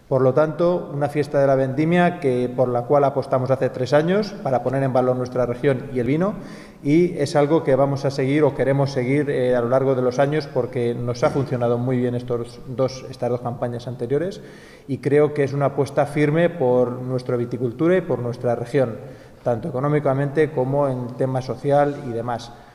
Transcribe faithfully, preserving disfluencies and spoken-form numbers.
Por lo tanto, una fiesta de la vendimia que, por la cual apostamos hace tres años para poner en valor nuestra región y el vino, y es algo que vamos a seguir o queremos seguir eh, a lo largo de los años porque nos ha funcionado muy bien estos dos, estas dos campañas anteriores y creo que es una apuesta firme por nuestra viticultura y por nuestra región, tanto económicamente como en tema social y demás.